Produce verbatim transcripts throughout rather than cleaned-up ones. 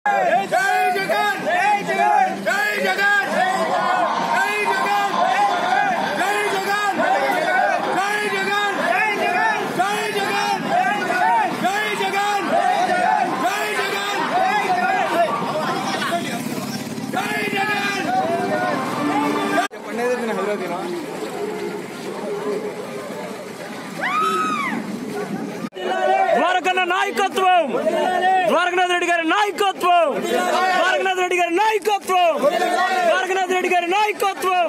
ద్వారకన్న నాయకత్వం, ద్వారకనాథ్ రెడ్డి గారి నాయకత్వం, ద్వారకనాథ్ రెడ్డి గారి నాయకత్వం, ద్వారకనాథ్ రెడ్డి గారి నాయకత్వం.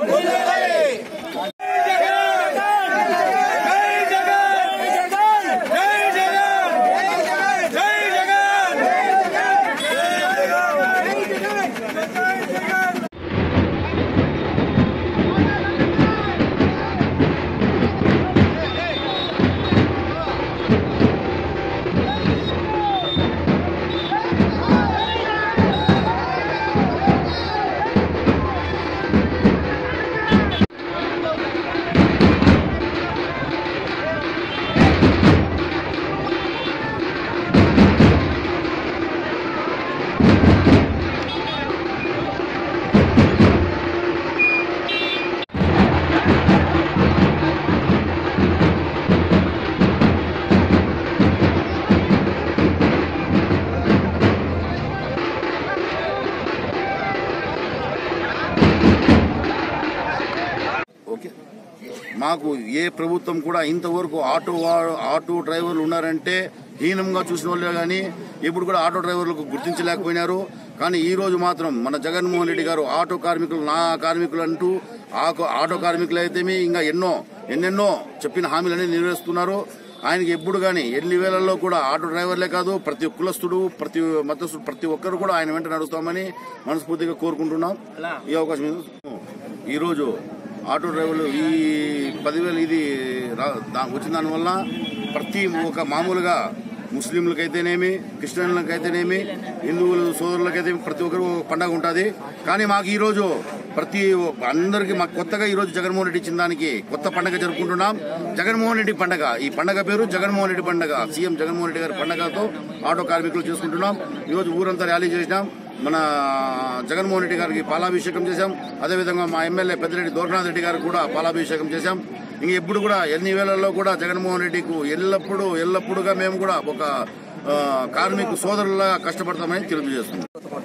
మాకు ఏ ప్రభుత్వం కూడా ఇంతవరకు ఆటో ఆటో డ్రైవర్లు ఉన్నారంటే హీనంగా చూసిన వాళ్ళే కానీ ఇప్పుడు కూడా ఆటో డ్రైవర్లకు గుర్తించలేకపోయినారు. కానీ ఈ రోజు మాత్రం మన జగన్మోహన్ రెడ్డి గారు ఆటో కార్మికులు నా కార్మికులు అంటూ ఆటో కార్మికులు అయితే ఇంకా ఎన్నో ఎన్నెన్నో చెప్పిన హామీలన్నీ నెరవేరుస్తున్నారు. ఆయనకి ఎప్పుడు కానీ ఎన్ని వేలల్లో కూడా ఆటో డ్రైవర్లే కాదు ప్రతి కులస్తుడు ప్రతి మతస్థుడు ప్రతి ఒక్కరు కూడా ఆయన వెంట నడుస్తామని మనస్ఫూర్తిగా కోరుకుంటున్నాం. ఈ అవకాశం ఈరోజు ఆటో డ్రైవర్లు ఈ పదివేలు ఇది వచ్చిన దానివల్ల ప్రతి ఒక మామూలుగా ముస్లింలకైతేనేమి క్రిస్టియన్లకైతేనేమి హిందువులు సోదరులకైతే ప్రతి ఒక్కరు పండగ ఉంటుంది. కానీ మాకు ఈరోజు ప్రతి అందరికీ మాకు కొత్తగా ఈరోజు జగన్మోహన్ రెడ్డి ఇచ్చిన దానికి కొత్త పండగ జరుపుకుంటున్నాం. జగన్మోహన్ రెడ్డి పండగ. ఈ పండగ పేరు జగన్మోహన్ రెడ్డి పండగ. సీఎం జగన్మోహన్ రెడ్డి గారి పండగతో ఆటో కార్మికులు చేసుకుంటున్నాం. ఈరోజు ఊరంతా ర్యాలీ చేసినాం. మన జగన్మోహన్ రెడ్డి గారికి పాలాభిషేకం చేశాం. అదేవిధంగా మా ఎమ్మెల్యే పెద్దిరెడ్డి ద్వారకనాథ్ రెడ్డి గారికి కూడా పాలాభిషేకం చేశాం. ఇంక ఎప్పుడు కూడా ఎన్ని వేళల్లో కూడా జగన్మోహన్ రెడ్డికి ఎల్లప్పుడూ ఎల్లప్పుడుగా మేము కూడా ఒక కార్మిక సోదరులా కష్టపడతామని తెలియజేస్తున్నాం.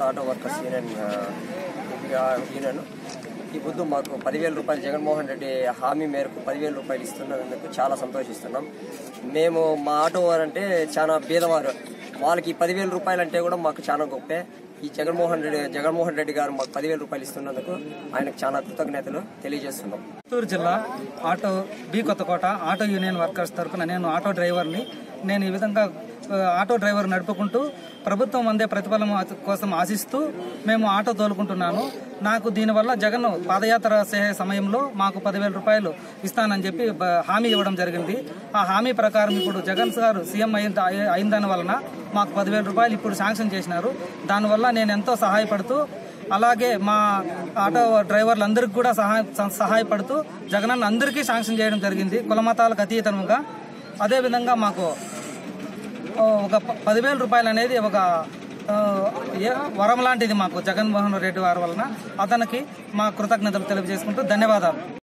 ఈ పొద్దు మాకు పదివేల రూపాయలు జగన్మోహన్ రెడ్డి హామీ మేరకు పదివేల రూపాయలు ఇస్తున్నందుకు చాలా సంతోషిస్తున్నాం. మేము మా ఆటో వారంటే చాలా పేదవారు, వాళ్ళకి పదివేల రూపాయలు అంటే కూడా మాకు చాలా గొప్పే. ఈ జగన్మోహన్ రెడ్డి జగన్మోహన్ రెడ్డి గారు మాకు పదివేల రూపాయలు ఇస్తున్నందుకు ఆయనకు చాలా కృతజ్ఞతలు తెలియజేస్తున్నాం. చిత్తూరు జిల్లా auto B Kothakota auto union workers తరఫున నేను ఆటో డ్రైవర్ని. నేను ఈ విధంగా ఆటో డ్రైవర్ నడుపుకుంటూ ప్రభుత్వం అందే ప్రతిఫలం కోసం ఆశిస్తూ మేము ఆటో తోలుకుంటున్నాను. నాకు దీనివల్ల జగన్ పాదయాత్ర చేసే సమయంలో మాకు పదివేల రూపాయలు ఇస్తానని చెప్పి హామీ ఇవ్వడం జరిగింది. ఆ హామీ ప్రకారం ఇప్పుడు జగన్ గారు సీఎం అయిన అయిన దాని వలన మాకు పదివేల రూపాయలు ఇప్పుడు శాంక్షన్ చేసినారు. దానివల్ల నేను ఎంతో సహాయపడుతూ అలాగే మా ఆటో డ్రైవర్లందరికీ కూడా సహాయ సహాయపడుతూ జగనన్న అందరికీ శాంక్షన్ చేయడం జరిగింది కులమతాలకు అతీతంగా. అదేవిధంగా మాకు ఒక పదివేల రూపాయలు అనేది ఒక వరం లాంటిది మాకు జగన్మోహన్ రెడ్డి వారి వలన. అతనికి మా కృతజ్ఞతలు తెలియజేసుకుంటూ ధన్యవాదాలు.